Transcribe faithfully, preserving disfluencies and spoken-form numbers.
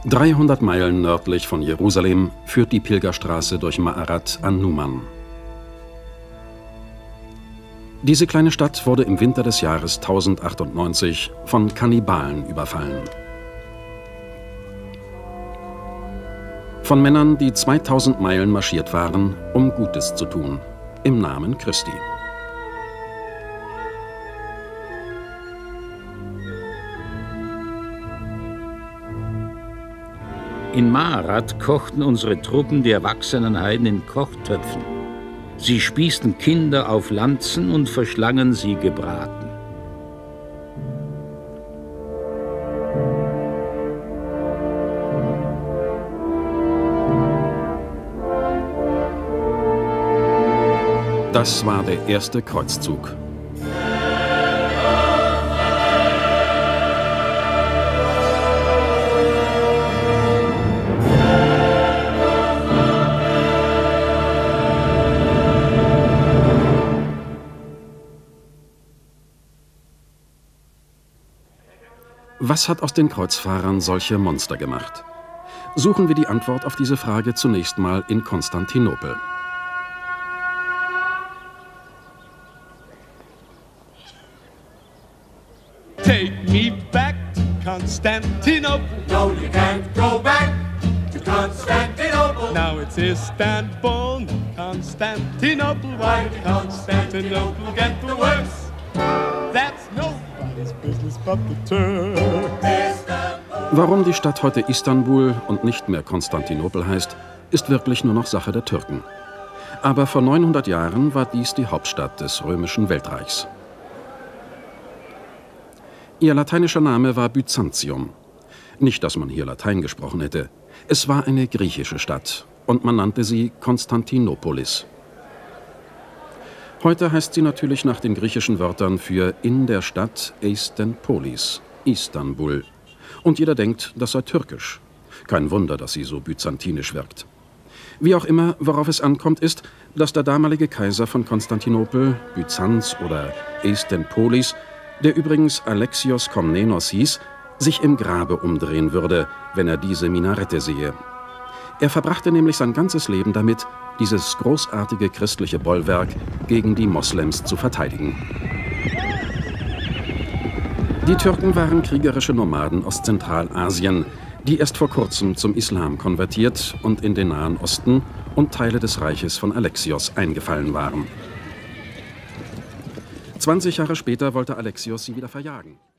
dreihundert Meilen nördlich von Jerusalem führt die Pilgerstraße durch Ma'arat an Numan. Diese kleine Stadt wurde im Winter des Jahres tausendachtundneunzig von Kannibalen überfallen. Von Männern, die zweitausend Meilen marschiert waren, um Gutes zu tun, im Namen Christi. In Ma'arat kochten unsere Truppen die erwachsenen Heiden in Kochtöpfen. Sie spießten Kinder auf Lanzen und verschlangen sie gebraten. Das war der erste Kreuzzug. Was hat aus den Kreuzfahrern solche Monster gemacht? Suchen wir die Antwort auf diese Frage zunächst mal in Konstantinopel. Take me back to Constantinople. No, you can't go back to Constantinople. Now it's Istanbul, Constantinople. Why did Constantinople get the worst? That's nobody's business but the Turks. Warum die Stadt heute Istanbul und nicht mehr Konstantinopel heißt, ist wirklich nur noch Sache der Türken. Aber vor neunhundert Jahren war dies die Hauptstadt des römischen Weltreichs. Ihr lateinischer Name war Byzantium. Nicht, dass man hier Latein gesprochen hätte. Es war eine griechische Stadt und man nannte sie Konstantinopolis. Heute heißt sie natürlich nach den griechischen Wörtern für in der Stadt Eistenpolis, Istanbul. Und jeder denkt, das sei türkisch. Kein Wunder, dass sie so byzantinisch wirkt. Wie auch immer, worauf es ankommt, ist, dass der damalige Kaiser von Konstantinopel, Byzanz oder Eistenpolis, der übrigens Alexios Komnenos hieß, sich im Grabe umdrehen würde, wenn er diese Minarette sehe. Er verbrachte nämlich sein ganzes Leben damit, dieses großartige christliche Bollwerk gegen die Moslems zu verteidigen. Die Türken waren kriegerische Nomaden aus Zentralasien, die erst vor kurzem zum Islam konvertiert und in den Nahen Osten und Teile des Reiches von Alexios eingefallen waren. zwanzig Jahre später wollte Alexios sie wieder verjagen.